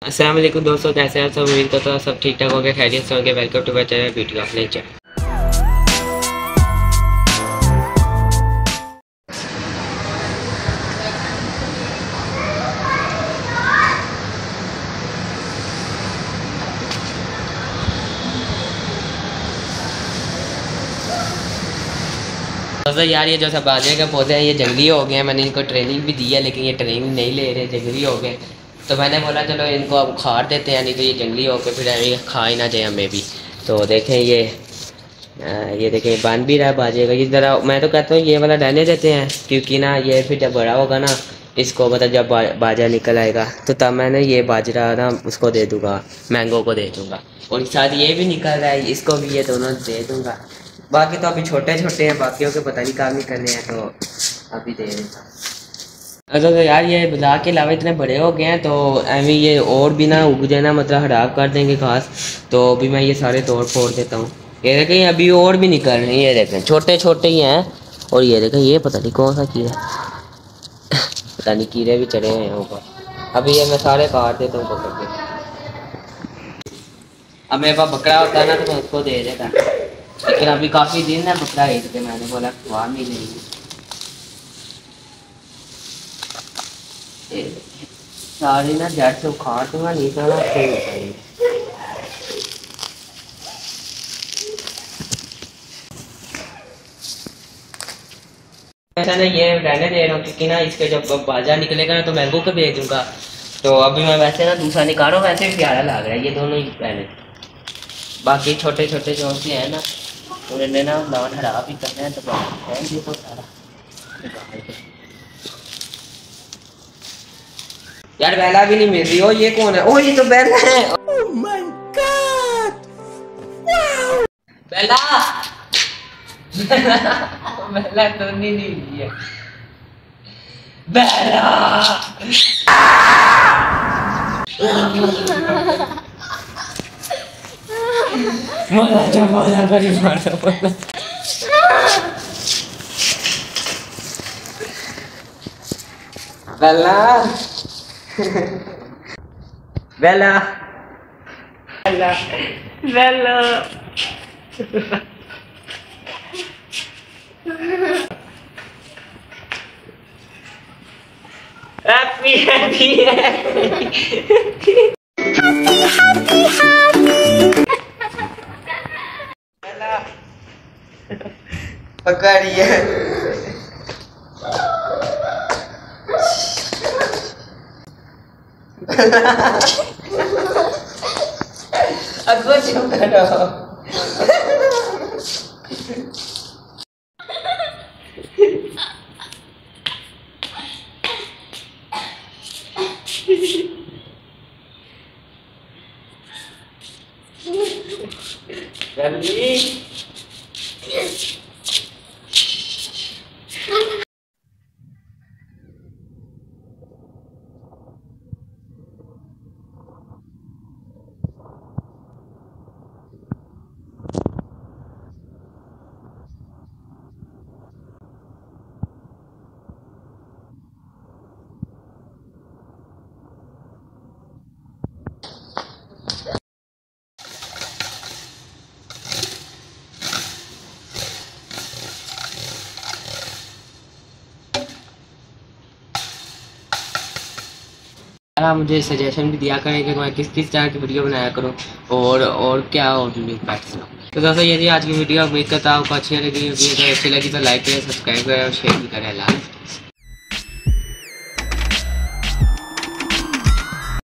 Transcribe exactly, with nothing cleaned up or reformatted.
अस्सलाम वालेकुम दोस्तों, कैसे हैं सब। उम्मीद करता हूँ सब ठीक ठाक हो गए, खैरियत से होंगे। Welcome to my channel beauty of nature. दोस्तों यार, ये जो सब बाजरे के पौधे हैं ये जंगली हो गए हैं। मैंने इनको ट्रेनिंग भी दी है लेकिन ये ट्रेनिंग नहीं ले रहे, जंगली हो गए। तो मैंने बोला चलो इनको अब उखाड़ देते हैं, नहीं तो ये जंगली हो के फिर अभी खा ही ना जाए हमें भी। तो देखें ये आ, ये देखें बन भी रहा है बाजरे का। इस तरह मैं तो कहता हूँ ये वाला रहने देते हैं, क्योंकि ना ये फिर जब बड़ा होगा ना, इसको मतलब जब बा, बाजरा निकल आएगा तो तब मैंने ये बाजरा ना उसको दे दूँगा, मैंगो को दे दूँगा। और साथ ये भी निकल रहा है, इसको भी ये दोनों दे दूँगा। बाकी तो अभी छोटे छोटे हैं, बाकियों के पता नहीं काम नहीं करने हैं, तो अभी दे देता हूँ। अच्छा तो यार ये बाजार के अलावा इतने बड़े हो गए हैं, तो अभी ये और भी ना उग जाए ना, मतलब हराब कर देंगे घास। तो अभी मैं ये सारे तोड़ फोड़ देता हूँ। ये देखें अभी और भी निकल रहे हैं, ये देखें छोटे छोटे ही हैं। और ये देखें ये पता नहीं कौन सा कीड़ा पता नहीं कीड़े भी चढ़े हैं यहाँ ऊपर। अभी ये मैं सारे काट देता हूँ पकड़ के। अब मेरे पास बकरा होता है ना तो मैं उसको दे देता, लेकिन अभी काफ़ी दिन है बकरा ईद के, मैंने बोला खुआ नहीं लेंगे। सारी ना जड़ से उखाड़ दूंगा, नहीं तो ना सही हो जाएगी। ऐसा ना ये रहने दे रहा हूँ, क्योंकि ना इसके जब बाजार निकलेगा ना तो मैंगो को भेज दूंगा। तो अभी मैं वैसे ना दूसरा निकालूँ, वैसे भी प्यारा लग रहा है ये दोनों ही पहले। बाकी छोटे छोटे जो से हैं ना उन्हें ना लान हरा भी करना है, तो देखो सारा यार बेला भी नहीं मिल रही। ओ ये कौन है? ओ ये तो बेला है। ओह माय गॉड, वाओ बेला बेला तो नहीं ली है बेला। मजा जा मजा करी मार दो बेला बेला बेला बेला हैप्पी हैप्पी बेला पकड़िए अगो चुप करो। जल्दी आप मुझे सजेशन भी दिया करें कि मैं किस किस तरह की वीडियो बनाया करूं, और और क्या और तो दोस्तों ये थी आज की वीडियो। उम्मीद करता हूँ आपको अच्छी लगी होगी। तो अच्छी लगी तो लाइक करें, सब्सक्राइब करें और शेयर भी करें। अल्लाह।